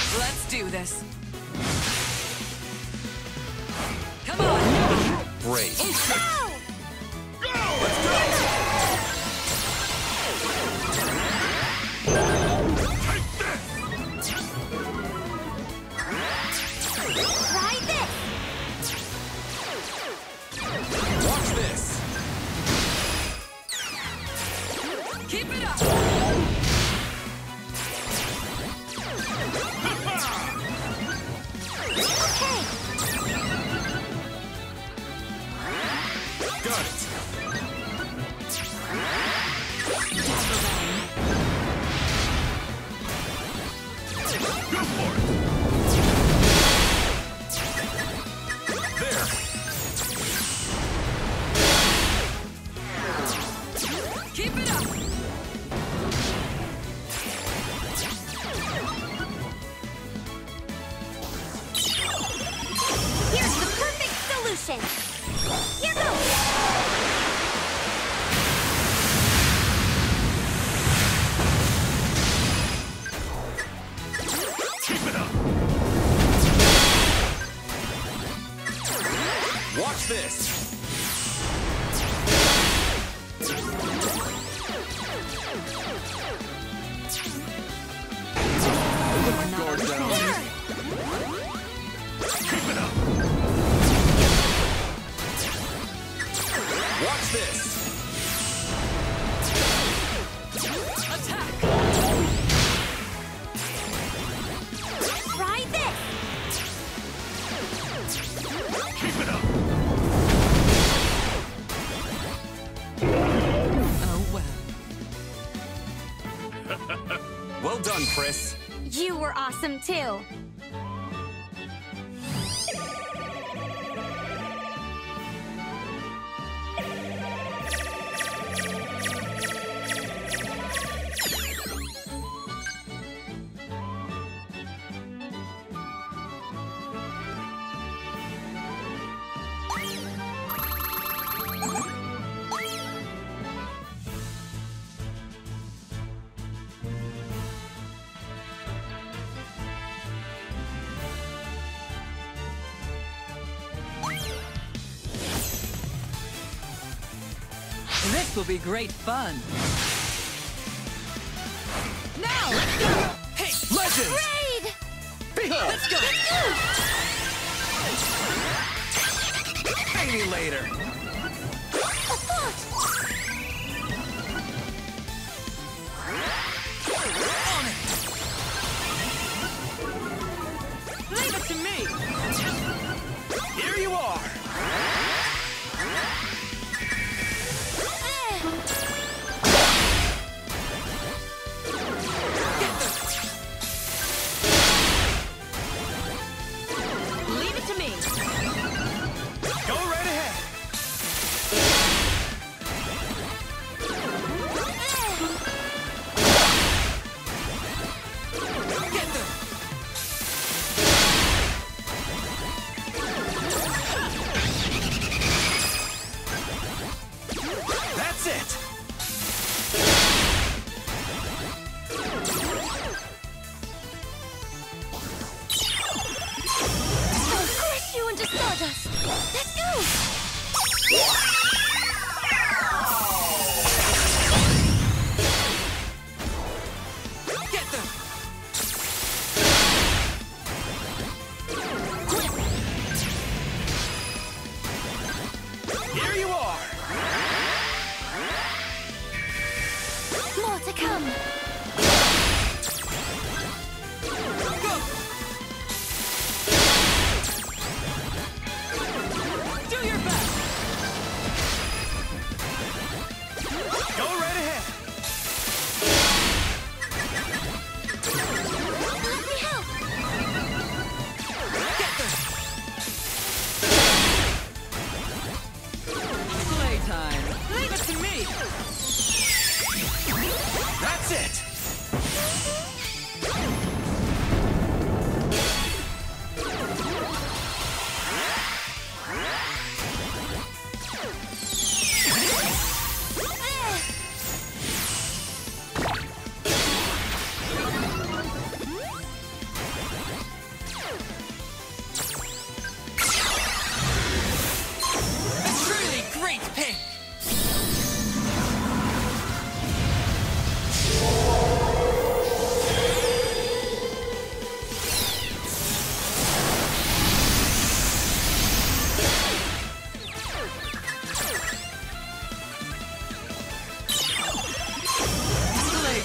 Let's do this. Come on! Great. Ow! Let's go! Try this! Watch this! Keep it up! Okay! Got it! Go for it! There! Keep it up! Here's the perfect solution! Here goes! Keep it up! Watch this! Guard down. Keep it up! Watch this! Attack! Try this! Keep it up! Oh, well. Well done, Chris. You were awesome too! This will be great fun. Now, let's go! Hey, Legends! Raid! Behold! Let's go! Pay me later! A thought! On it! Leave it to me! Here you are! Leave it to me! Go right ahead!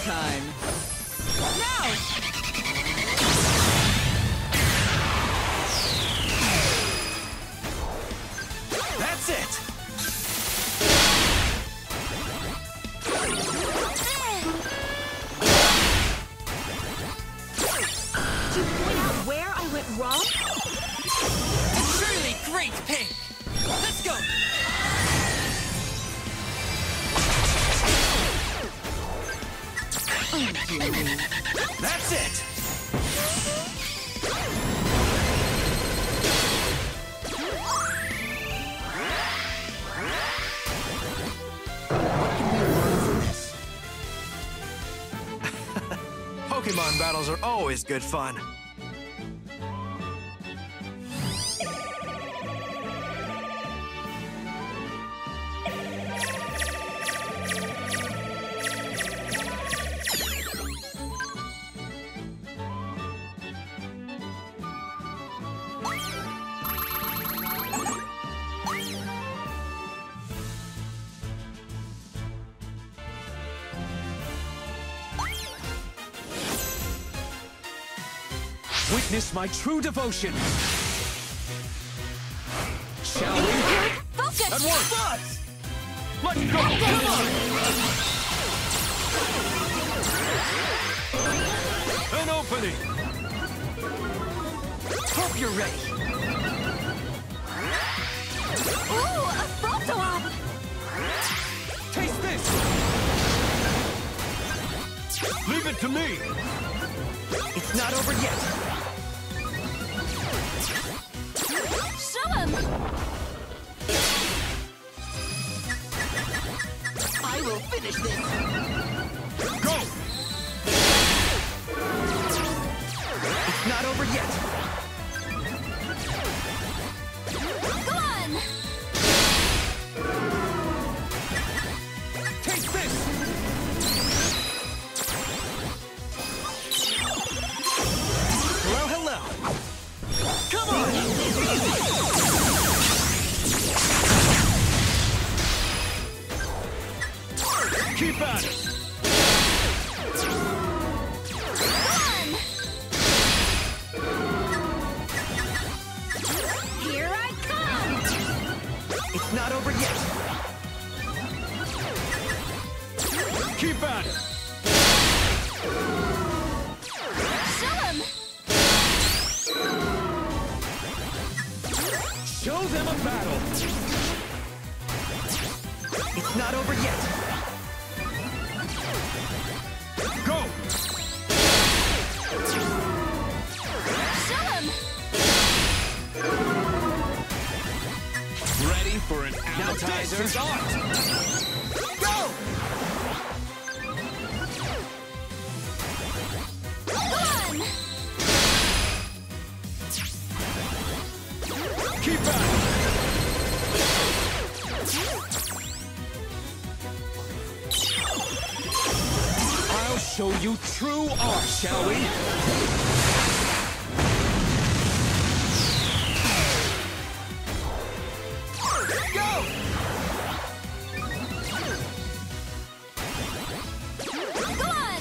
time. Now! That's it! To point out where I went wrong? A truly great pick! Let's go! That's it! Pokemon battles are always good fun. Witness my true devotion. Shall we? Focus! At once! Buzz! Let's go! Come on! An opening. Hope you're ready. Ooh, a photo op! Taste this. Leave it to me. It's not over yet. Show him! I will finish this! Go! It's not over yet. Go on! Taste this. Hello, hello. Come on! Keep at it. Go on! Here I come! It's not over yet. Keep at it. Show him! Show them a battle. It's not over yet. Go! Show him! Ready for an Now this appetizer? is art. Go! Go on! Keep at it. I'll show you true art, shall we? Go! Go on!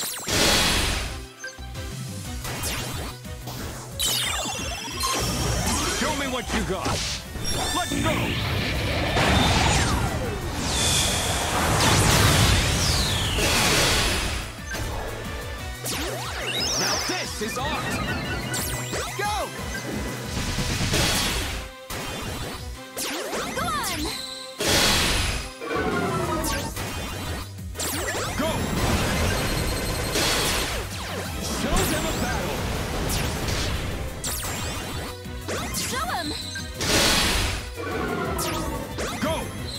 Show me what you got. Let's go! Now this is art! Go! Go on! Go! Show them a battle! Show him! Go!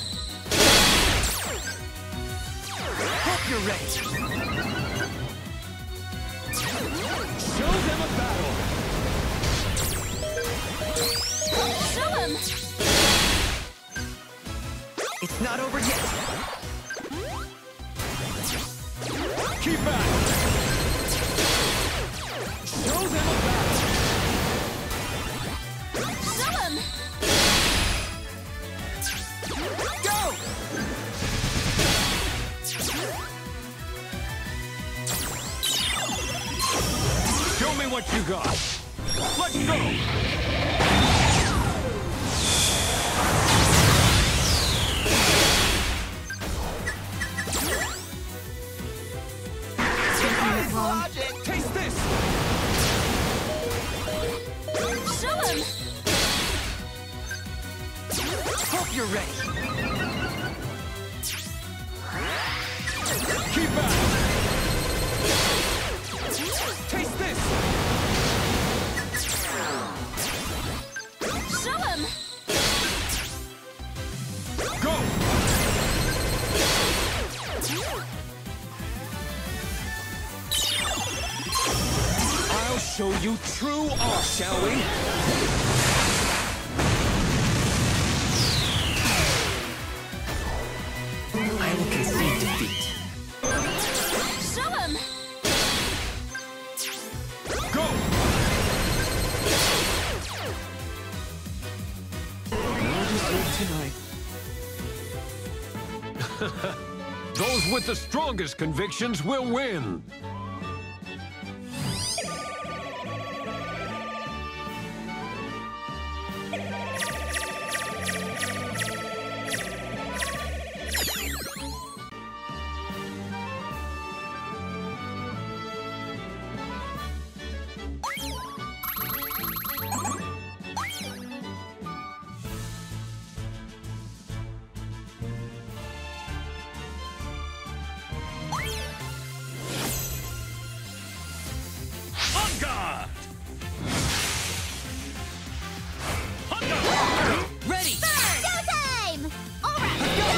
Hope you're ready. Show them a battle! Show him! It's not over yet. Keep at it! Show them a battle! Show him! Go! what you got. Let's go. Logic. Taste this. Show him! Hope you're ready. Keep at it. Taste this. Show him! Go. I'll show you true art, shall we? I will concede defeat. Show him! Go. I'll just live tonight. Those with the strongest convictions will win. On guard! Ready! Go time! Alright, go!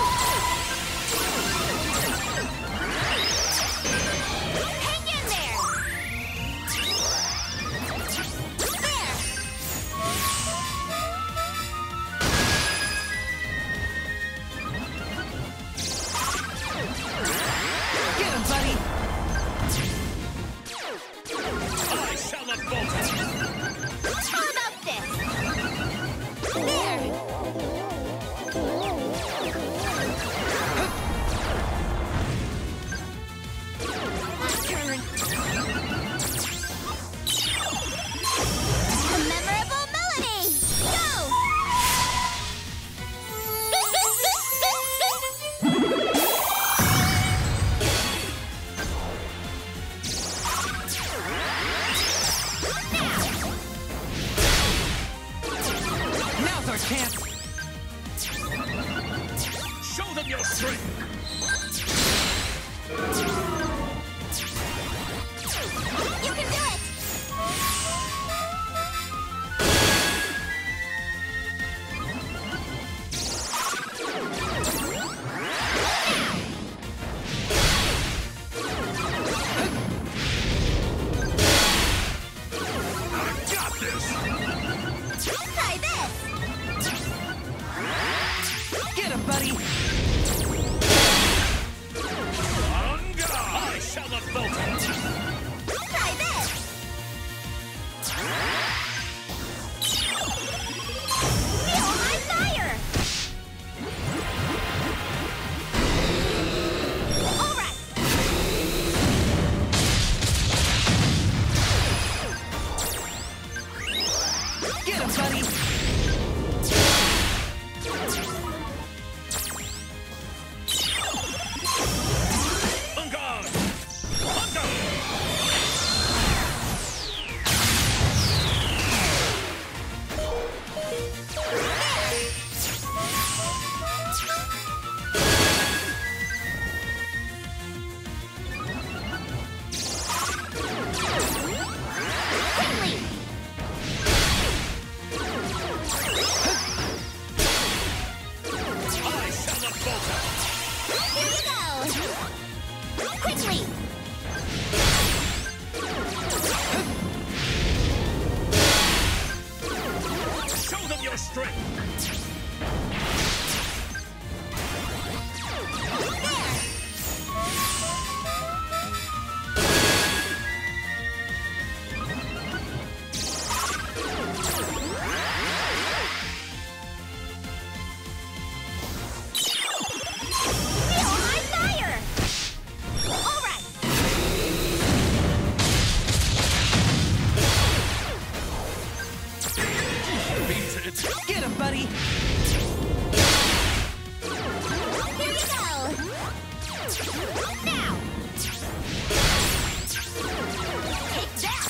Hang in there! There! Get him, buddy! I shall not falter! How about this? There! My turn. A memorable melody! Go! Now's our chance! Show them your strength! You can do it! I got this! Try this! Get him, buddy! On guard! I shall not falter! Try this! Feel my fire! All right! Get him, buddy! On guard! On guard! Quickly! I shall not falter! Here you go! Quickly! Show them your strength! Feel my fire! All right! Now! Take that!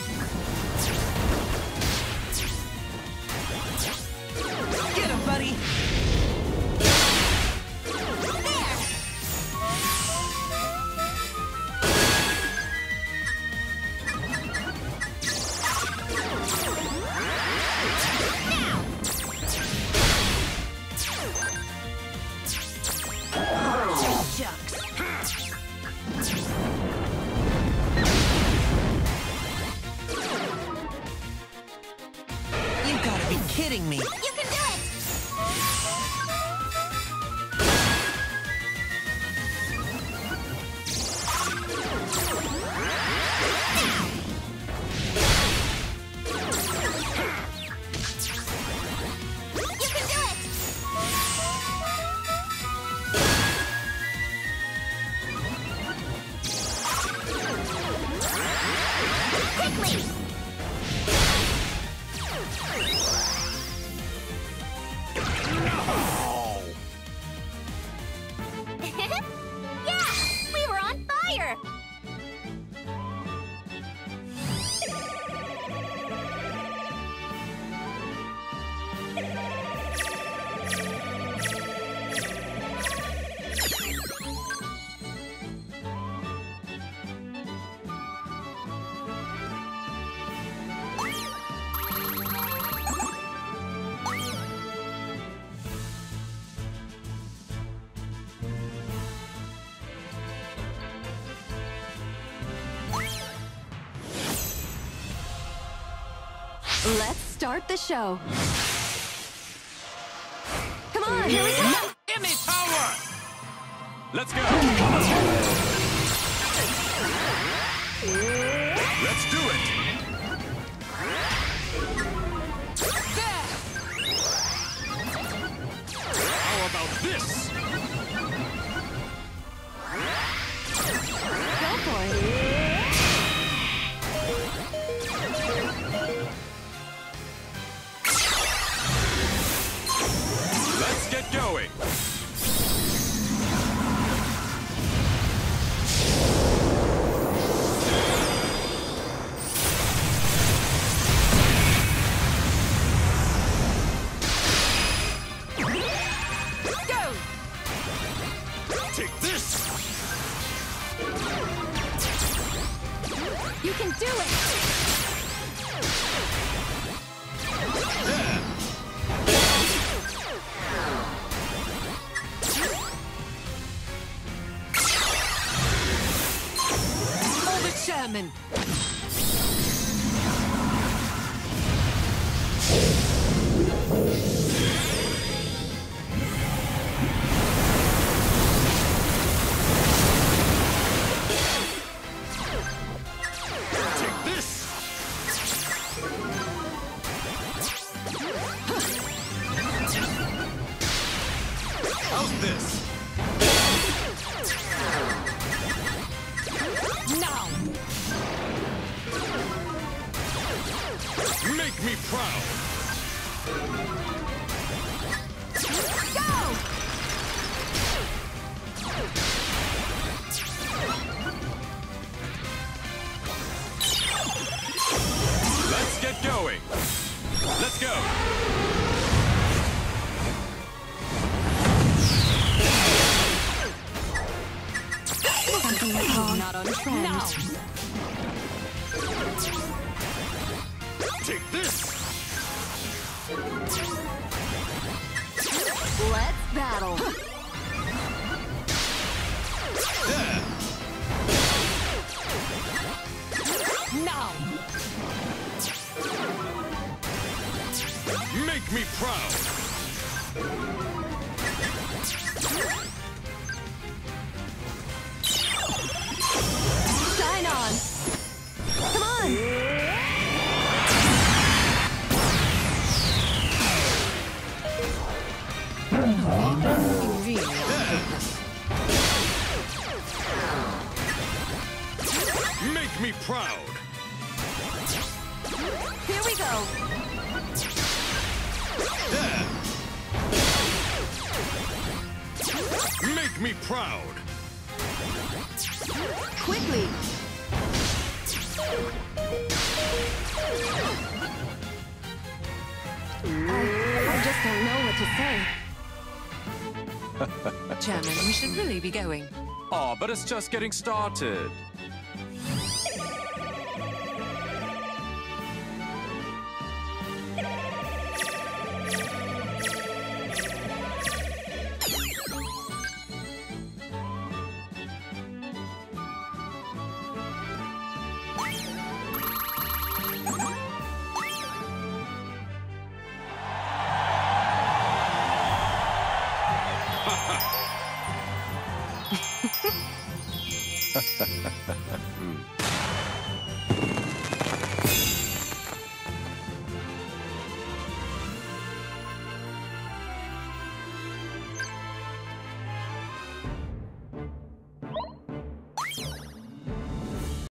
Get him, buddy! There! You gotta be kidding me! You can do it! You can do it! Quickly! Yeah! We were on fire! Let's start the show. Come on, here we go. Give me power! Let's go! Let's do it! There! How about this? Go for it. Let's get going! Go! Take this! You can do it. Hold it, Sherman! Take this! How's this? Now! Make me proud! Go! Let's get going! Let's go! Something wrong. Not on trend. Now! Take this! Let's battle. There! Now! Make me proud! Shine on. Come on. You really Make me proud! Here we go. There! Make me proud! quickly. I just don't know what to say. Chairman, we should really be going. Oh, but it's just getting started. Ha ha ha.